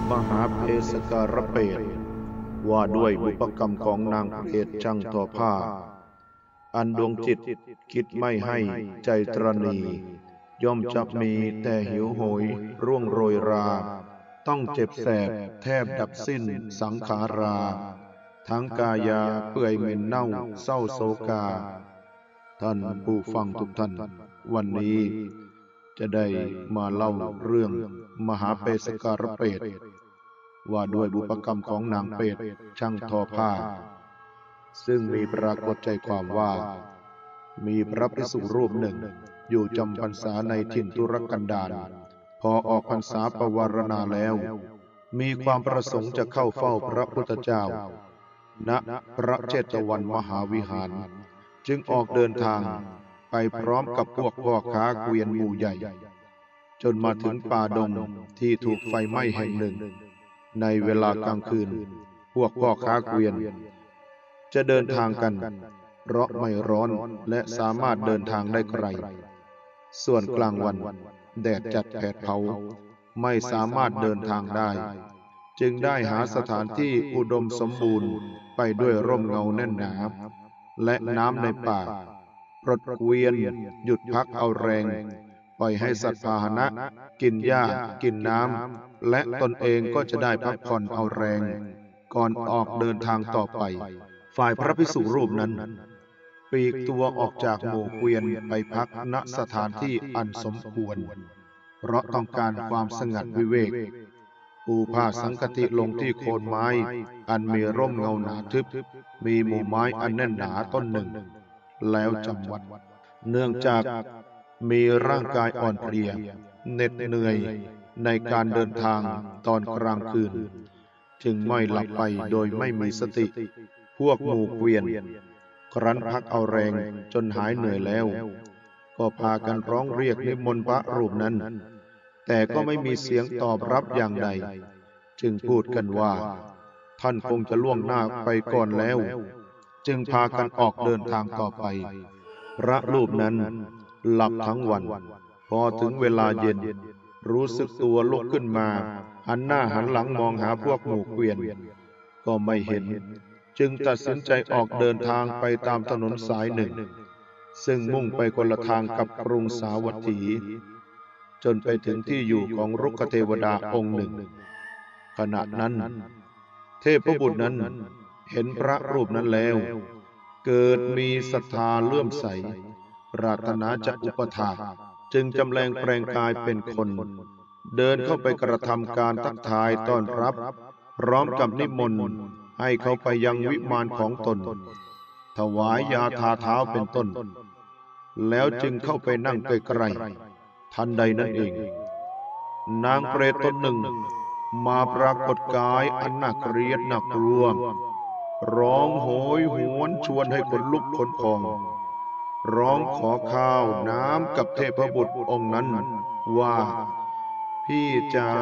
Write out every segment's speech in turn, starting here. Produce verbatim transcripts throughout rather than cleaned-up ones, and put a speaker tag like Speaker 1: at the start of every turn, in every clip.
Speaker 1: มหาเพสการเปตว่าด้วยบุพกรรมของนางเปรตช่างทอผ้าอันดวงจิตคิดไม่ให้ใจตรณีย่อมจะมีแต่หิวโหยร่วงโรยราต้องเจ็บแสบแทบดับสิ้นสังขาราทั้งกายาเปื่อยเหม็นเน่าเศร้าโศกาท่านผู้ฟังทุกท่านวันนี้จะได้มาเล่าเรื่องมหาเปสการเปตว่าด้วยบุพกรรมของนางเปตช่างทอผ้าซึ่งมีปรากฏใจความว่ามีพระภิกษุรูปหนึ่งอยู่จำพรรษาในถิ่นทุรกันดารพอออกพรรษาปวารณาแล้วมีความประสงค์จะเข้าเฝ้าพระพุทธเจ้าณพระเชตวันมหาวิหารจึงออกเดินทางไปพร้อมกับพวกพ่อค้าเกวียนหมู่ใหญ่จนมาถึงป่าดงที่ถูกไฟไหม้แห่งหนึ่งในเวลากลางคืนพวกพ่อค้าเกวียนจะเดินทางกันเพราะไม่ร้อนและสามารถเดินทางได้ไกลส่วนกลางวันแดดจัดแผดเผาไม่สามารถเดินทางได้จึงได้หาสถานที่อุดมสมบูรณ์ไปด้วยร่มเงาแน่นหนาและน้ำในป่าปลดเกวียนหยุดพักเอาแรงปล่อยให้สัตว์พาหนะกินหญ้ากินน้ำและตนเองก็จะได้พักผ่อนเอาแรงก่อนออกเดินทางต่อไปฝ่ายพระภิกษุรูปนั้นปลีกตัวออกจากหมู่เกวียนไปพักณสถานที่อันสมควรเพราะต้องการความสงัดวิเวกปูผ้าสังคติลงที่โคนไม้อันมีร่มเงาหนาทึบมีหมู่ไม้อันแน่นหนาต้นหนึ่งแล้วจำวัดเนื่องจากมีร่างกายอ่อนเพลียเหน็ดเหนื่อยในการเดินทางตอนกลางคืนจึงไม่หลับไปโดยไม่มีสติพวกหมู่เกวียนครั้นพักเอาแรงจนหายเหนื่อยแล้วก็พากันร้องเรียกนิมนต์พระรูปนั้นแต่ก็ไม่มีเสียงตอบรับอย่างใดจึงพูดกันว่าท่านคงจะล่วงหน้าไปก่อนแล้วจึงพากันออกเดินทางต่อไปพระรูปนั้นหลับทั้งวันพอถึงเวลาเย็นรู้สึกตัวลุกขึ้นมาหันหน้าหันหลังมองหาพวกหมู่เกวียนก็ไม่เห็นจึงตัดสินใจออกเดินทางไปตามถนนสายหนึ่งซึ่งมุ่งไปคนละทางกับกรุงสาวัตถีจนไปถึงที่อยู่ของรุกขเทวดาองค์หนึ่งขณะนั้นเทพบุตรนั้นเห็นพระรูปนั้นแล้วเกิดมีศรัทธาเลื่อมใสปรารถนาจะอุปถากจึงจำแรงแปลงกายเป็นคนเดินเข้าไปกระทำการทักทายต้อนรับพร้อมกับนิมนต์ให้เขาไปยังวิมานของตนถวายยาทาเท้าเป็นต้นแล้วจึงเข้าไปนั่งใกล้ๆทันใดนั้นเองนางเปรตตนหนึ่งมาปรากฏกายอันน่าเกลียดน่ากลัวร้องโหยหวนชวนให้ขนลุกขนพองร้องขอข้าวน้ำกับเทพบุตรองค์นั้นว่าพี่จ๋า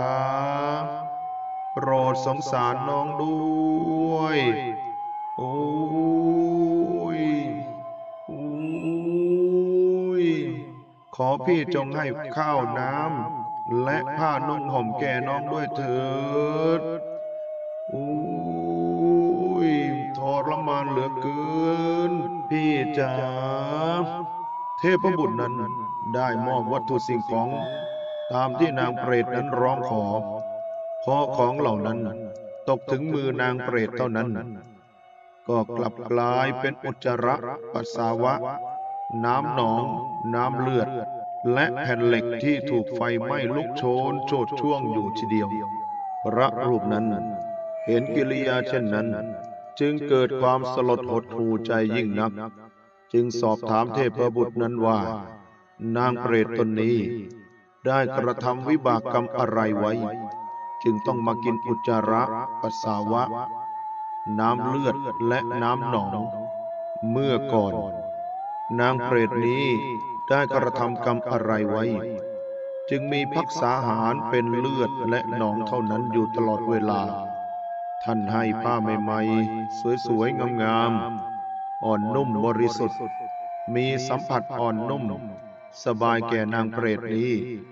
Speaker 1: โปรดสงสารน้องด้วยโอ้ยโอ้ยขอพี่จงให้ข้าวน้ำและผ้านุ่งห่มแก่น้องด้วยเถิดโอ้ยทรมานเหลือเกินพี่จ๋าเทพบุตรนั้นได้มอบวัตถุสิ่งของตามที่นางเปรตนั้นร้องขอพอของเหล่านั้นตกถึงมือนางเปรตเท่านั้นก็กลับกลายเป็นอุจจาระปัสสาวะน้ำหนองน้ำเลือดและแผ่นเหล็กที่ถูกไฟไหม้ลุกโชนโชติช่วงอยู่ทีเดียวพระรูปนั้นเห็นกิริยาเช่นนั้นจึงเกิดความสลดหดหู่ใจยิ่งนักจึงสอบถามเทพบุตรนั้นว่านางเปรตตนนี้ได้กระทำวิบากกรรมอะไรไว้จึงต้องมากินอุจจาระปัสสาวะน้ำเลือดและน้ำหนองเมื่อก่อนนางเปรตนี้ได้กระทำกรรมอะไรไว้จึงมีภักษาหารเป็นเลือดและหนองเท่านั้นอยู่ตลอดเวลาท่านให้ผ้าใหม่ๆสวยๆงามๆอ่อนนุ่มบริสุทธิ์มีสัมผัสอ่อนนุ่มสบายแก่นางเปรตนี้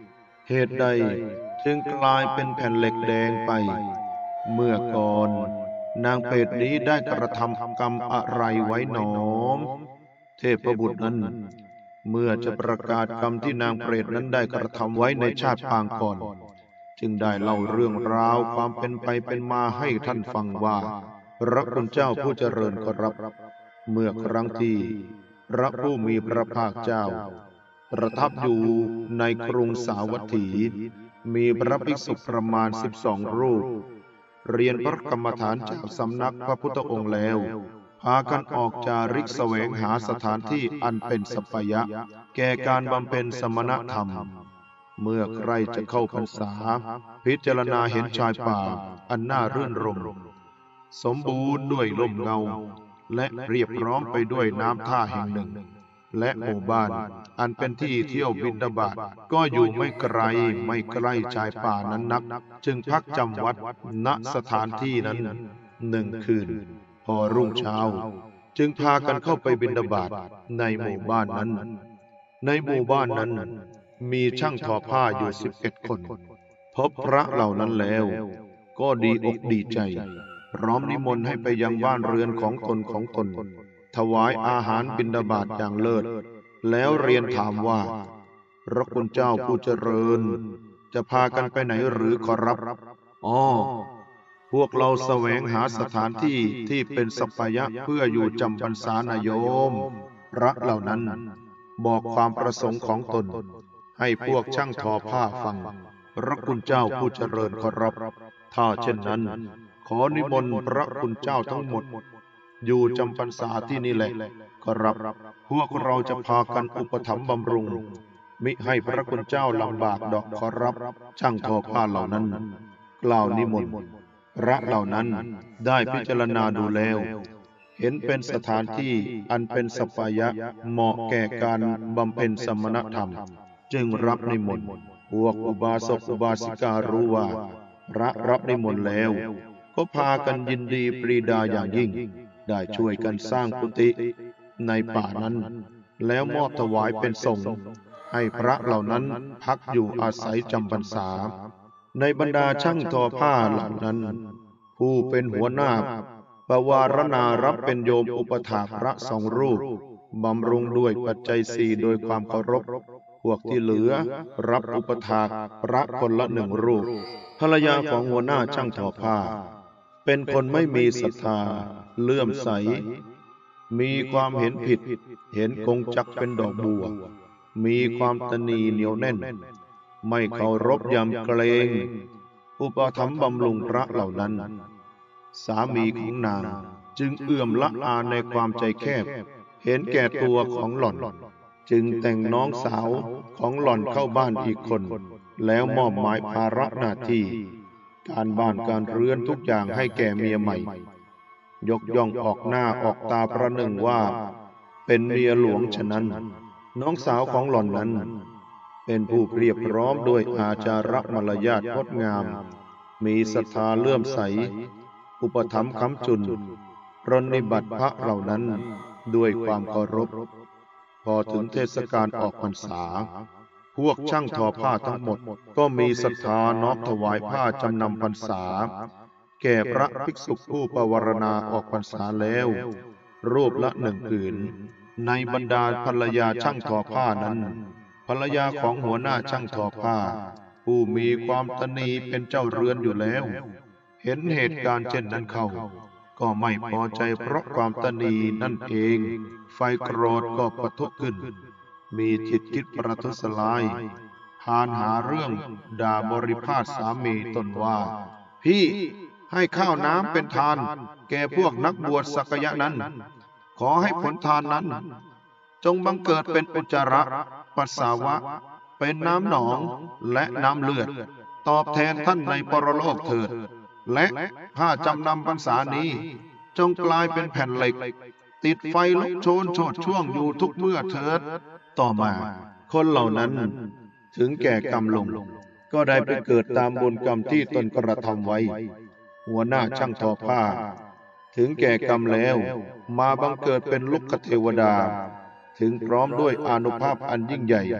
Speaker 1: เหตุใดจึงกลายเป็นแผ่นเหล็กแดงไป เมื่อก่อนนางเปรตนี้ได้กระทำกรรมอะไรไว้หนอเทพบุตรนั้น เมื่อจะประกาศกรรมที่นางเปรตนั้นได้กระทำไว้ในชาติปางก่อน จึงได้เล่าเรื่องราวความเป็นไปเป็นมาให้ท่านฟังว่าพระคุณเจ้าผู้เจริญขอรับเมื่อครั้งที่พระผู้มีพระภาคเจ้าประทับอยู่ในกรุงสาวัตถีมีพระภิกษุประมาณสิบสองรูปเรียนพระกรรมฐานจากสำนักพระพุทธองค์แล้วพากันออกจาริกแสวงหาสถานที่อันเป็นสัปยะแก่การบำเพ็ญสมณธรรมเมื่อใกล้จะเข้าพรรษาพิจารณาเห็นชายป่าอันน่ารื่นรมสมบูรณ์ด้วยลมเงาและเรียบพร้อมไปด้วยน้ำท่าแห่งหนึ่งและหมู่บ้านอันเป็นที่เที่ยวบิณฑบาตก็อยู่ไม่ไกลไม่ใกล้ชายป่านั้นนักจึงพักจำวัดณสถานที่นั้นหนึ่งคืนพอรุ่งเช้าจึงพากันเข้าไปบิณฑบาตในหมู่บ้านนั้นในหมู่บ้านนั้นมีช่างทอผ้าอยู่สิบเอ็ดคนพบพระเหล่านั้นแล้วก็ดีอกดีใจพร้อมนิมนต์ให้ไปยังบ้านเรือนของตนของตนถวายอาหารบิณฑบาตอย่างเลิศแล้วเรียนถามว่าพระคุณเจ้าผู้เจริญจะพากันไปไหนหรือขอรับอ๋อพวกเราแสวงหาสถานที่ที่เป็นสัปยะเพื่ออยู่จำพรรษานายโยมพระเหล่านั้นบอกความประสงค์ของตนให้พวกช่างทอผ้าฟังพระคุณเจ้าผู้เจริญขอรับถ้าเช่นนั้นขอนิมนต์พระคุณเจ้าทั้งหมดอยู่จำพรรษาที่นี่แหละขอรับพวกเราจะพากันอุปถัมภ์บำรุงมิให้พระคุณเจ้าลำบากดอกขอรับช่างทอผ้าเหล่านั้นกล่าวนิมนต์พระเหล่านั้นได้พิจารณาดูแล้วเห็นเป็นสถานที่อันเป็นสัปยะเหมาะแก่การบำเพ็ญสมณธรรมจึงรับนิมนต์พวกอุบาสกอุบาสิการู้ว่าพระรับนิมนต์แล้วก็พากันยินดีปรีดาอย่างยิ่งได้ช่วยกันสร้างกุฏิในป่านั้นแล้วมอบถวายเป็นสงฆ์ให้พระเหล่านั้นพักอยู่อาศัยจำพรรษาในบรรดาช่างทอผ้าเหล่านั้นผู้เป็นหัวหน้าปวารณารับเป็นโยมอุปถากพระสองรูปบำรุงด้วยปัจจัยสี่โดยความเคารพพวกที่เหลือรับอุปถากพระคนละหนึ่งรูปภรรยาของหัวหน้าช่างทอผ้าเป็นคนไม่มีศรัทธาเลื่อมใสมีความเห็นผิดเห็นกงจักเป็นดอกบัวมีความตนีเหนียวแน่นไม่เคารพยำเกรงอุปถัมภ์บำรุงพระเหล่านั้นสามีของนางจึงเอื้อมละอาในความใจแคบเห็นแก่ตัวของหล่อนจึงแต่งน้องสาวของหล่อนเข้าบ้านอีกคนแล้วมอบหมายภาระหน้าที่การบ้านการเรือนทุกอย่างให้แก่เมียใหม่ยกย่องออกหน้าออกตาประหนึ่งว่าเป็นเมียหลวงฉะนั้นน้องสาวของหล่อนนั้นเป็นผู้เรียบพร้อมด้วยอาจาระมารยาทงดงามมีศรัทธาเลื่อมใสอุปถัมภ์ค้ำจุนปรนนิบัติพระเหล่านั้นด้วยความเคารพพอถึงเทศกาลออกพรรษาพวกช่างทอผ้าทั้งหมดก็มีศรัทธาน้อมถวายผ้าจำนำพรรษาแก่พระภิกษุผู้ปวารณาออกพรรษาแล้วรูปละหนึ่งผืนในบรรดาภรรยาช่างทอผ้านั้นภรรยาของหัวหน้าช่างทอผ้าผู้มีความตนีเป็นเจ้าเรือนอยู่แล้วเห็นเหตุการณ์เช่นนั้นเข้าก็ไม่พอใจเพราะความตนีนั่นเองไฟโกรธก็ปะทุขึ้นมีจิตคิดประทุษร้ายพานหาเรื่องด่าบริพาทสามีตนว่าพี่ให้ข้าวน้ำเป็นทานแก่พวกนักบวชสักยะนั้นขอให้ผลทานนั้นจงบังเกิดเป็นอุจจาระปัสสาวะเป็นน้ำหนองและน้ำเลือดตอบแทนท่านในปรโลกเถิดและผ้าจำนำพรรษานี้จงกลายเป็นแผ่นเหล็กติดไฟลุกโชนโชดช่วงอยู่ทุกเมื่อเถิดต่อมาคนเหล่านั้นถึงแก่กรรมลงก็ได้ไปเกิดตามบุญกรรมที่ตนกระทำไว้หัวหน้าช่างทอผ้าถึงแก่กรรมแล้วมาบังเกิดเป็นลุกขเทวดาถึงพร้อมด้วยอานุภาพอันยิ่งใหญ่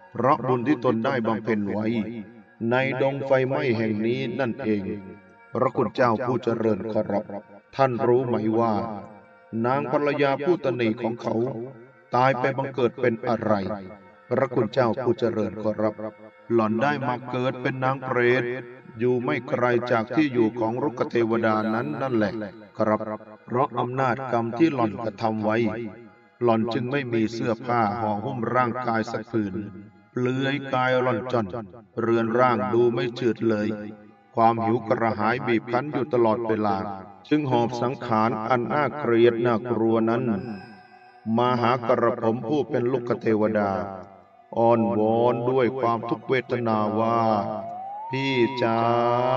Speaker 1: เพราะบุญที่ตนได้บำเพ็ญไว้ในดงไฟไหม้แห่งนี้นั่นเองพระคุณเจ้าผู้เจริญขอรับท่านรู้ไหมว่านางภรรยาผู้ตนีของเขาตายไปบังเกิดเป็นอะไรพระคุณเจ้าผู้เจริญขอรับหล่อนได้มาเกิดเป็นนางเปรตอยู่ไม่ไกลจากที่อยู่ของรุกขเทวดานั้นนั่นแหละครับเพราะอำนาจกรรมที่หล่อนกระทำไว้หล่อนจึงไม่มีเสื้อผ้าห่อหุ้มร่างกายสักผืนเปลือยกายร่อนจ้อนเรือนร่างดูไม่จืดเลยความหิวกระหายบีบคั้นอยู่ตลอดเวลาจึงหอบสังขารอันน่าเกลียดน่ากลัวนั้นมาหากระผมผู้เป็นลูกเทวดาอ้อนวอนด้วยความทุกข์เวทนาว่าพี่จ๋า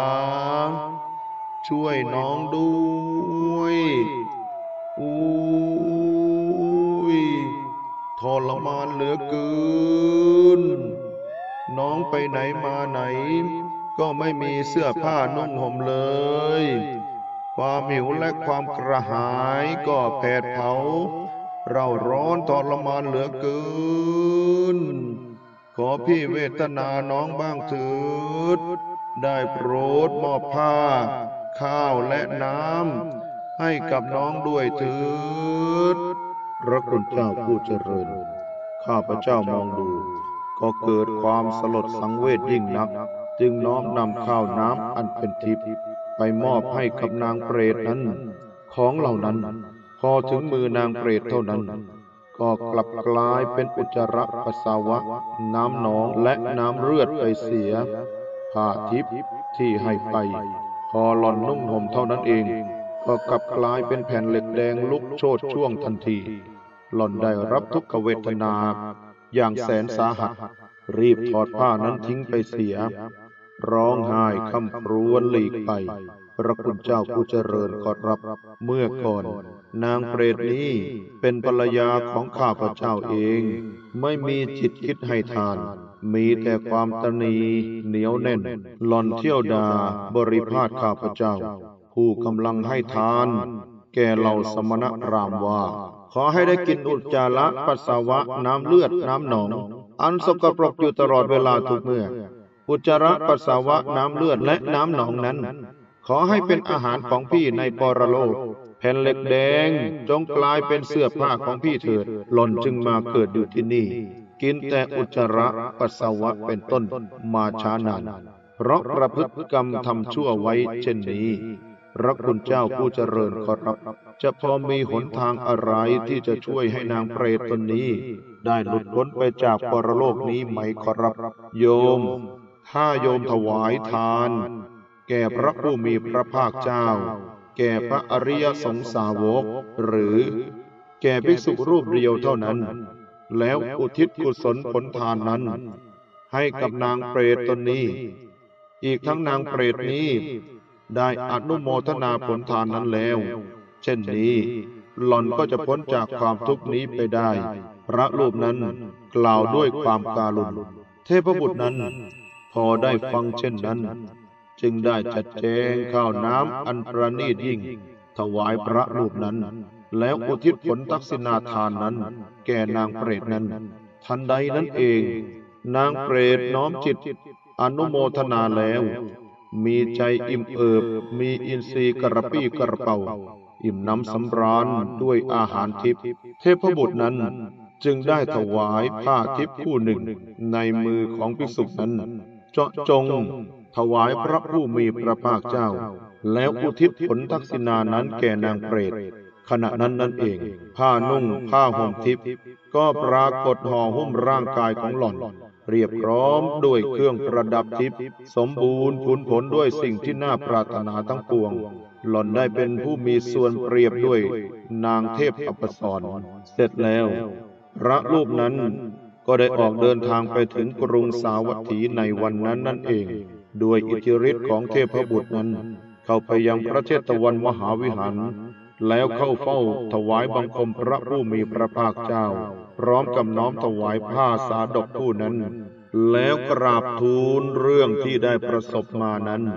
Speaker 1: ช่วยน้องด้วยอุ้ยทรมานเหลือเกินน้องไปไหนมาไหนก็ไม่มีเสื้อผ้านุ่งห่มเลยความหิวและความกระหายก็แผดเผาเราร้อนทรมานเหลือเกินขอพี่เวทนาน้องบ้างเถิดได้โปรดมอบผ้าข้าวและน้ำให้กับน้องด้วยเถิดพระคุณเจ้าผู้เจริญข้าพเจ้ามองดูก็เกิดความสลดสังเวชยิ่งนักจึงน้อมนำข้าวน้ำอันเป็นทิพย์ไปมอบให้กับนางเปรตนั้นของเหล่านั้นพอถึงมือนางเปรตเท่านั้นก็กลับกลายเป็นอุจจาระปัสสาวะน้ำหนองและน้ำเลือดไปเสียผ้าทิพย์ที่ให้ไปพอหล่อนนุ่งห่มเท่านั้นเองก็กลับกลายเป็นแผ่นเหล็กแดงลุกโชติช่วงทันทีหล่อนได้รับทุกขเวทนาอย่างแสนสาหัสรีบถอดผ้านั้นทิ้งไปเสียร้องไห้คำครวญหลีกไปพระคุณเจ้าผู้เจริญขอรับเมื่อก่อนนางเปรตนี้เป็นภรรยาของข้าพเจ้าเองไม่มีจิตคิดให้ทานมีแต่ความตนีเหนียวแน่นหล่อนเที่ยวด่าบริพาทข้าพเจ้าผู้กำลังให้ทานแก่เหล่าสมณพราหมณ์ว่าขอให้ได้กินอุจจาระปัสสาวะน้ำเลือดน้ำหนองอันสกปรกอยู่ตลอดเวลาทุกเมื่ออุจจาระปัสสาวะน้ำเลือดและน้ำหนองนั้นขอให้เป็นอาหารของพี่ในปรโลกแผ่นเหล็กแดงจงกลายเป็นเสื้อผ้าของพี่เถิดหล่อนจึงมาเกิดอยู่ที่นี่กินแต่อุจจาระปัสสาวะเป็นต้นมาช้านานเพราะประพฤติกรรมทำชั่วไว้เช่นนี้พระคุณเจ้าผู้เจริญขอรับจะพอมีหนทางอะไรที่จะช่วยให้นางเปรตตนนี้ได้หลุดพ้นไปจากปรโลกนี้ไหมขอรับโยมถ้าโยมถวายทานแก่พระผู้มีพระภาคเจ้าแก่พระอริยสงสาวกหรือแก่ภิกษุรูปเดียวเท่านั้นแล้วอุทิศกุศลผลทานนั้นให้กับนางเปรตตนนี้อีกทั้งนางเปรตนี้ได้อนุโมทนาผลทานนั้นแล้วเช่นนี้หล่อนก็จะพ้นจากความทุกข์นี้ไปได้พระรูปนั้นกล่าวด้วยความการุณเทพบุตรนั้นพอได้ฟังเช่นนั้นจึงได้จัดแจงข้าวน้ำอันประณีตยิ่งถวายพระรูปนั้นแล้วอุทิศผลทักษิณาทานนั้นแก่นางเปรตนั้นทันใดนั้นเองนางเปรตน้อมจิตอนุโมทนาแล้วมีใจอิ่มเอิบมีอินทรีย์กระปี้กระเป๋าอิ่มน้ำสำราญด้วยอาหารทิพย์เทพบุตรนั้นจึงได้ถวายผ้าทิพย์คู่หนึ่งในมือของภิกษุนั้นเจาะจงถวายพระผู้มีพระภาคเจ้าแล้วอุทิศผลทักษิณานั้นแก่นางเปรตขณะนั้นนั่นเองผ้านุ่งผ้าห่มทิพย์ก็ปรากฏห่อหุ้มร่างกายของหล่อนเรียบพร้อมด้วยเครื่องประดับทิพย์สมบูรณ์ผุนผลด้วยสิ่งที่น่าปรารถนาทั้งปวงหล่อนได้เป็นผู้มีส่วนเปรียบด้วยนางเทพอัปสรเสร็จแล้วพระรูปนั้นก็ได้ออกเดินทางไปถึงกรุงสาวัตถีในวันนั้นนั่นเองด้วยอิทธิฤทธิ์ของเทพบุตรนั้นเข้าไปยังพระเชตวันมหาวิหารแล้วเข้าเฝ้าถวายบังคมพระผู้มีพระภาคเจ้าพร้อมกับน้อมถวายผ้าสาดกคู่นั้นแล้วกราบทูลเรื่องที่ได้ประสบมานั้น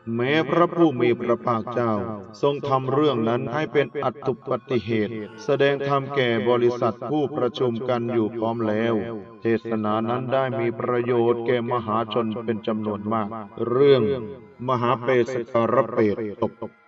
Speaker 1: แม้พระผู้มีพระภาคเจ้าทรงทำเรื่องนั้นให้เป็นอัตตุปฏิเหตุ แสดงธรรมแก่บริษัทผู้ประชุมกันอยู่พร้อมแล้ว เทศนานั้นได้มีประโยชน์แก่มหาชนเป็นจำนวนมาก เรื่องมหาเปสการะเปรตตก